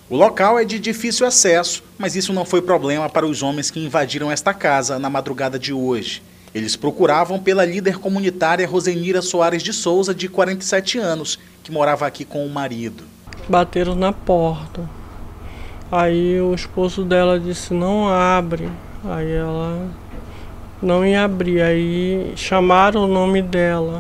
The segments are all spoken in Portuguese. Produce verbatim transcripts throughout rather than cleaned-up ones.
O local é de difícil acesso, mas isso não foi problema para os homens que invadiram esta casa na madrugada de hoje. Eles procuravam pela líder comunitária Rosenira Soares de Souza, de quarenta e sete anos, que morava aqui com o marido. Bateram na porta. Aí o esposo dela disse, não abre. Aí ela não ia abrir. Aí chamaram o nome dela.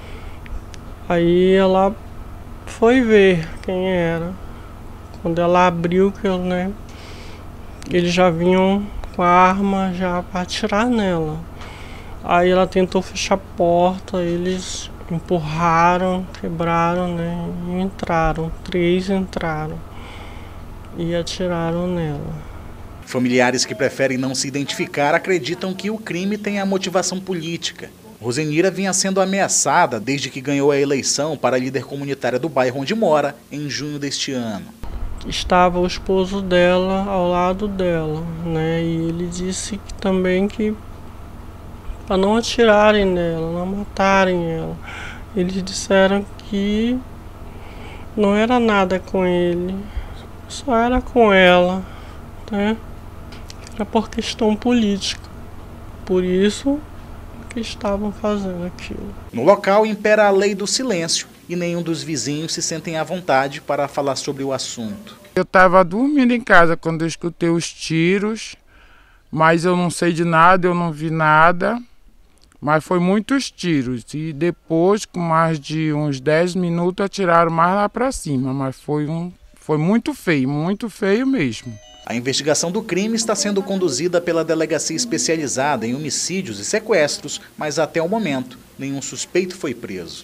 Aí ela foi ver quem era. Quando ela abriu, que eu, né, eles já vinham com a arma já para atirar nela. Aí ela tentou fechar a porta, eles empurraram, quebraram, né, e entraram. Três entraram e atiraram nela. Familiares que preferem não se identificar acreditam que o crime tem a motivação política. Rosenira vinha sendo ameaçada desde que ganhou a eleição para a líder comunitária do bairro onde mora, em junho deste ano. Estava o esposo dela ao lado dela, né? E ele disse que, também que para não atirarem nela, não matarem ela. Eles disseram que não era nada com ele, só era com ela, né? Era por questão política, por isso que estavam fazendo aquilo. No local impera a lei do silêncio e nenhum dos vizinhos se sentem à vontade para falar sobre o assunto. Eu estava dormindo em casa quando eu escutei os tiros, mas eu não sei de nada, eu não vi nada, mas foi muitos tiros. E depois, com mais de uns dez minutos, atiraram mais lá para cima, mas foi, um, foi muito feio, muito feio mesmo. A investigação do crime está sendo conduzida pela Delegacia Especializada em Homicídios e Sequestros, mas até o momento, nenhum suspeito foi preso.